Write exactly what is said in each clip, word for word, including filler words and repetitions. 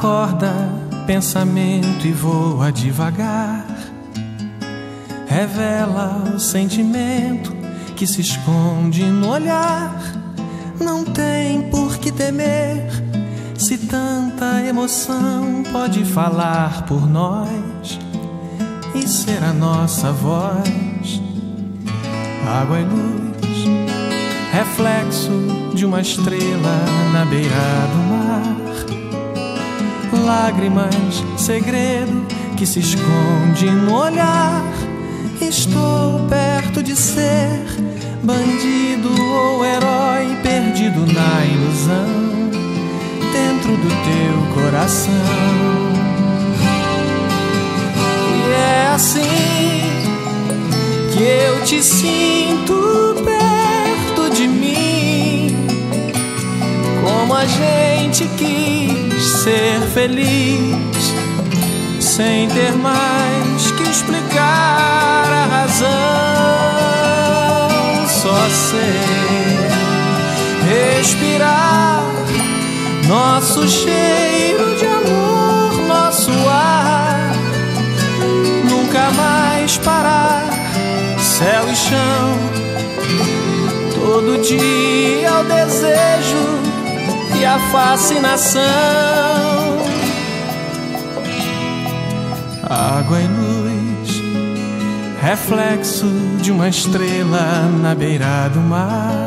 Acorda, pensamento, e voa devagar. Revela o sentimento que se esconde no olhar. Não tem por que temer, se tanta emoção pode falar por nós e ser a nossa voz. Água e luz, reflexo de uma estrela na beira do mar. Lágrimas, segredo que se esconde no olhar. Estou perto de ser bandido ou herói, perdido na ilusão dentro do teu coração. E é assim que eu te sinto perto de mim, como a gente quis ser feliz, sem ter mais que explicar a razão. Só sei respirar nosso cheiro de amor, nosso ar. Nunca mais parar, céu e chão. Todo dia o desejo e a fascinação. Água e luz, reflexo de uma estrela na beira do mar.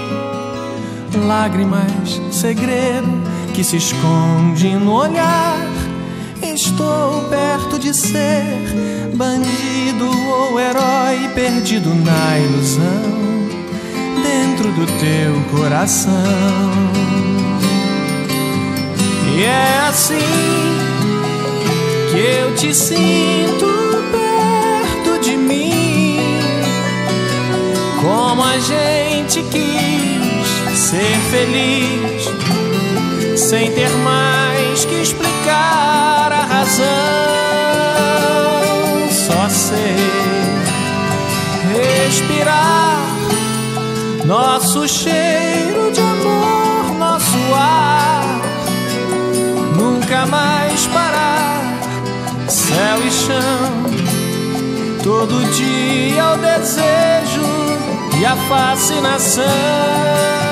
Lágrimas, segredo que se esconde no olhar. Estou perto de ser bandido ou herói, perdido na ilusão dentro do teu coração. E é assim que eu te sinto perto de mim, como a gente quis ser feliz, sem ter mais que explicar a razão. Só sei respirar nosso cheiro de amor, nosso ar. Nunca mais parar, céu e chão. Todo dia o desejo e a fascinação.